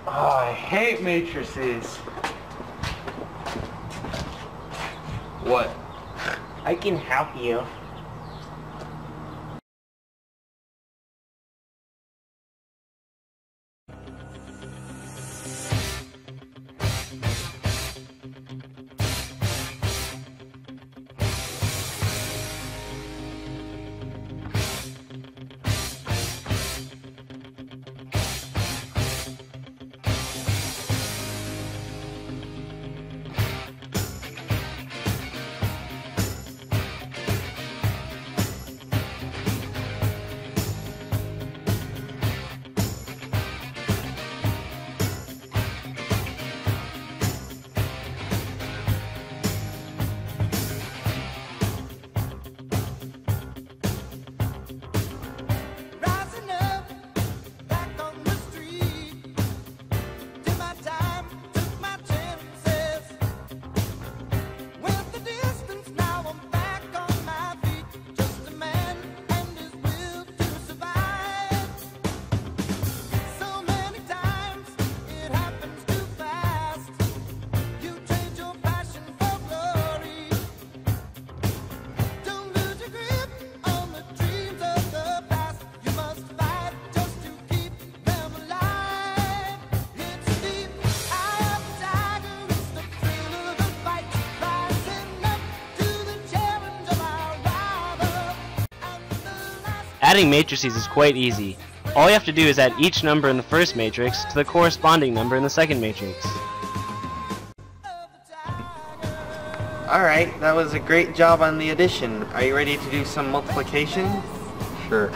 Oh, I hate matrices. What? I can help you. Adding matrices is quite easy. All you have to do is add each number in the first matrix to the corresponding number in the second matrix. Alright, that was a great job on the addition. Are you ready to do some multiplication? Sure.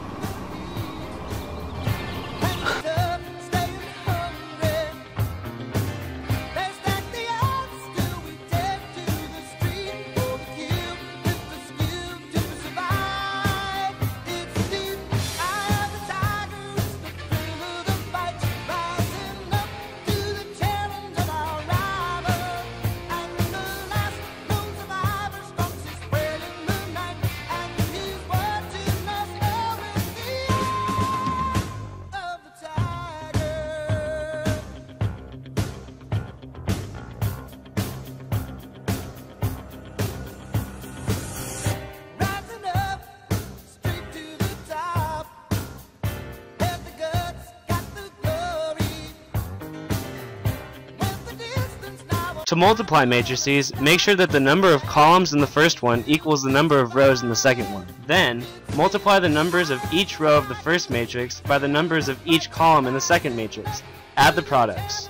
To multiply matrices, make sure that the number of columns in the first one equals the number of rows in the second one. Then, multiply the numbers of each row of the first matrix by the numbers of each column in the second matrix. Add the products.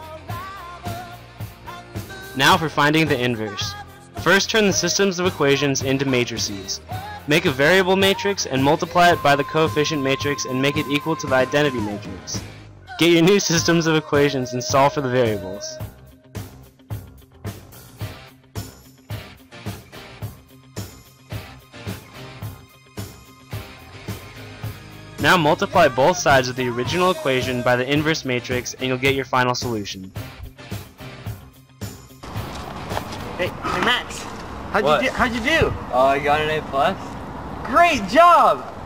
Now for finding the inverse. First, turn the systems of equations into matrices. Make a variable matrix and multiply it by the coefficient matrix and make it equal to the identity matrix. Get your new systems of equations and solve for the variables. Now multiply both sides of the original equation by the inverse matrix and you'll get your final solution. Hey Max, What? how'd you do? Oh, you got an A+? Great job!